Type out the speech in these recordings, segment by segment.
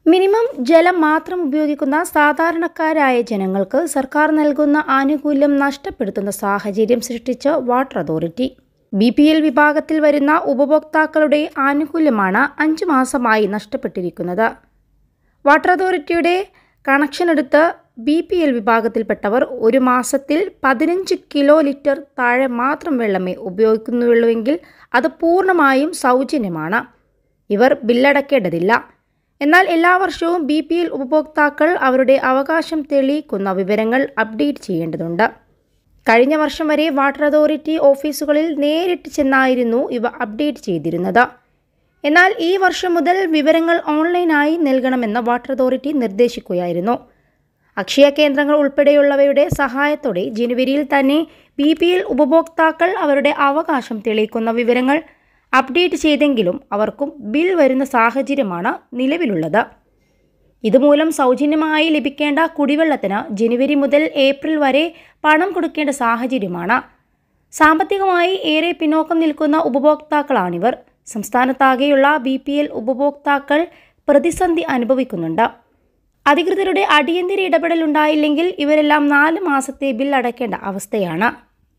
Minimum ജലം മാത്രം ഉപയോഗിക്കുന്ന സാധാരണക്കാരായ ജനങ്ങൾക്ക് സർക്കാർ നൽകുന്ന ആനുകൂല്യം നഷ്ടപ്പെടുത്തുന്ന സാഹചര്യം സൃഷ്ടിച്ച വാട്ടർ അതോറിറ്റി. BPL വിഭാഗത്തിൽ വരുന്ന ഉപഭോക്താക്കളുടെ ആനുകൂല്യമാണ് 5 മാസമായി നഷ്ടപ്പെട്ടിരിക്കുന്നത്. വാട്ടർ അതോറിറ്റിയുടെ കണക്ഷൻ എടുത്ത് BPL വിഭാഗത്തിൽപ്പെട്ടവർ ഒരു മാസത്തിൽ 15 കിലോ ലിറ്റർ താഴെ മാത്രം വെള്ളമേ ഉപയോഗിക്കുന്നുള്ളൂവെങ്കിൽ അത് പൂർണ്ണമായും സൗജന്യമാണ്. ഇവർ ബില്ലടക്കേണ്ടതില്ല. എന്നാൽ എല്ലാ വർഷവും BPL ഉപഭോക്താക്കൾ അവരുടെ അവകാശം തെളിയിക്കുന്ന വിവരങ്ങൾ അപ്ഡേറ്റ് ചെയ്യേണ്ടതുണ്ട്. കഴിഞ്ഞ വർഷം വരെ വാട്ടർ അതോറിറ്റി ഓഫീസുകളിൽ നേരിട്ട് ചെന്നായിരുന്നു ഇവ അപ്ഡേറ്റ് ചെയ്തിരുന്നത്. എന്നാൽ ഈ വർഷം മുതൽ വിവരങ്ങൾ ഓൺലൈനായി നൽകണമെന്ന് വാട്ടർ അതോറിറ്റി നിർദ്ദേശിക്കുകയായിരുന്നു. അക്ഷയ കേന്ദ്രങ്ങൾ ഉൾപ്പെടെയുള്ളവയുടെ സഹായത്തോടെ ജനുവരിയിൽ തന്നെ BPL ഉപഭോക്താക്കൾ അവരുടെ അവകാശം തെളിയിക്കുന്ന വിവരങ്ങൾ അപ്ഡേറ്റ് ചെയ്തെങ്കിലും അവർക്കും ബിൽ വരുന്ന സാഹചര്യമാണ് നിലവിലുള്ളത്. ഇതുമൂലം സൗജന്യമായി ലഭിക്കേണ്ട കുടിവെള്ളത്തിന് ജനുവരി മുതൽ ഏപ്രിൽ വരെ പണം കൊടുക്കേണ്ട സാഹചര്യമാണ്. സാമ്പത്തികമായി ഏറെ പിന്നോക്കം നിൽക്കുന്ന ഉപഭോക്താക്കളാണിവർ. സംസ്ഥാനത്താകെയുള്ള BPL ഉപഭോക്താക്കൾ പ്രതിസന്ധി അനുഭവിക്കുന്നുണ്ട്. അധികൃതരുടെ അടിയന്തര ഇടപെടൽ ഉണ്ടായില്ലെങ്കിൽ ഇവരെല്ലാം 4 മാസത്തെ ബിൽ അടയ്ക്കേണ്ട അവസ്ഥയാണ്.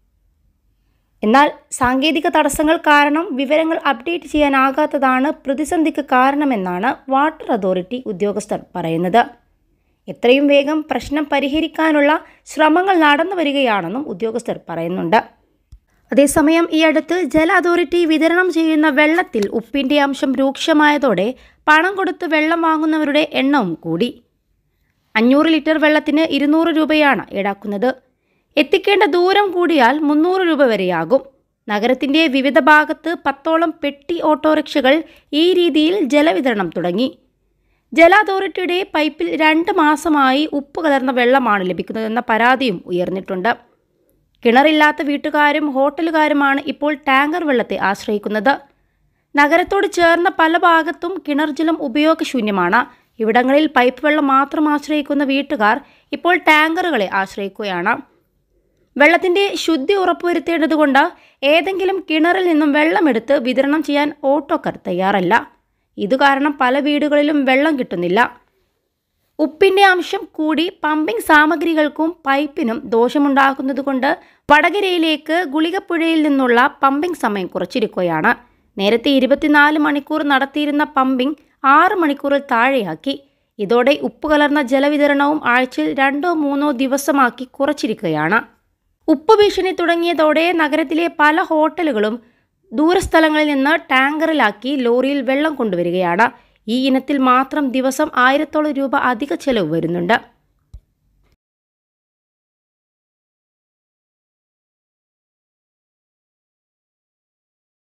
എന്നാൽ സാങ്കേതിക തടസ്സങ്ങൾ കാരണം വിവരങ്ങൾ അപ്ഡേറ്റ് ചെയ്യാനാകാത്തതാണ് പ്രതിസന്ധിക്ക് കാരണമെന്നാണ് വാട്ടർ അതോറിറ്റി ഉദ്യോഗസ്ഥർ പറയുന്നത്. എത്രയും വേഗം പ്രശ്നം പരിഹരിക്കാനുള്ള ശ്രമങ്ങൾ നടന്നു വരികയാണെന്നും ഉദ്യോഗസ്ഥർ പറയുന്നുണ്ട്. അതേസമയം ഈ അടുത്ത് ജല അതോറിറ്റി വിതരണം ചെയ്യുന്ന വെള്ളത്തിൽ ഉപ്പിൻ്റെ അംശം രൂക്ഷമായതോടെ പണം കൊടുത്ത് വെള്ളം വാങ്ങുന്നവരുടെ എണ്ണവും കൂടി. 500 ലിറ്റർ വെള്ളത്തിന് 200 രൂപയാണ് ഈടാക്കുന്നത്. എത്തിക്കേണ്ട ദൂരം കൂടിയാൽ 300 രൂപ വരെയാകും. നഗരത്തിൻ്റെ വിവിധ ഭാഗത്ത് 10ഓളം പെട്ടി ഓട്ടോറിക്ഷകൾ ഈ രീതിയിൽ ജലവിതരണം തുടങ്ങി. ജല അതോറിറ്റിയുടെ പൈപ്പിൽ 2 മാസമായി ഉപ്പ് കലർന്ന വെള്ളമാണ് ലഭിക്കുന്നതെന്ന പരാതിയും ഉയർന്നിട്ടുണ്ട്. കിണറില്ലാത്ത വീട്ടുകാരും ഹോട്ടലുകാരുമാണ് ഇപ്പോൾ ടാങ്കർ വെള്ളത്തെ ആശ്രയിക്കുന്നത്. നഗരത്തോട് ചേർന്ന പല ഭാഗത്തും കിണർ ജലം ഉപയോഗശൂന്യമാണ്. ഇവിടങ്ങളിൽ പൈപ്പ് വെള്ളം മാത്രം ആശ്രയിക്കുന്ന വീട്ടുകാർ ഇപ്പോൾ ടാങ്കറുകളെ ആശ്രയിക്കുകയാണ്. വെള്ളത്തിൻ്റെ ശുദ്ധി ഉറപ്പുവരുത്തേണ്ടതുകൊണ്ട് ഏതെങ്കിലും കിണറിൽ നിന്നും വെള്ളമെടുത്ത് വിതരണം ചെയ്യാൻ ഓട്ടോക്കാർ തയ്യാറല്ല. ഇതുകാരണം പല വീടുകളിലും വെള്ളം കിട്ടുന്നില്ല. ഉപ്പിൻ്റെ അംശം കൂടി പമ്പിംഗ് സാമഗ്രികൾക്കും പൈപ്പിനും ദോഷമുണ്ടാക്കുന്നതുകൊണ്ട് വടകരയിലേക്ക് ഗുളികപ്പുഴയിൽ നിന്നുള്ള പമ്പിംഗ് സമയം കുറച്ചിരിക്കുകയാണ്. നേരത്തെ 24 മണിക്കൂർ നടത്തിയിരുന്ന പമ്പിംഗ് 6 മണിക്കൂറിൽ താഴെയാക്കി. ഇതോടെ ഉപ്പ് കലർന്ന ജലവിതരണവും ആഴ്ചയിൽ 2-3 ദിവസമാക്കി കുറച്ചിരിക്കുകയാണ്. ഉപ്പ് ഭീഷണി തുടങ്ങിയതോടെ നഗരത്തിലെ പല ഹോട്ടലുകളും ദൂരസ്ഥലങ്ങളിൽ നിന്ന് ടാങ്കറിലാക്കി ലോറിയിൽ വെള്ളം കൊണ്ടുവരികയാണ്. ഈ ഇനത്തിൽ മാത്രം ദിവസം 1000ഓളം രൂപ അധിക ചെലവ് വരുന്നുണ്ട്.